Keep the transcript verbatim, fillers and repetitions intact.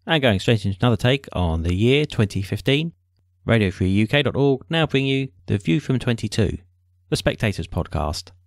And going straight into another take on the year twenty fifteen, Radio Free U K dot org now bring you the View from twenty-two, the Spectator's podcast.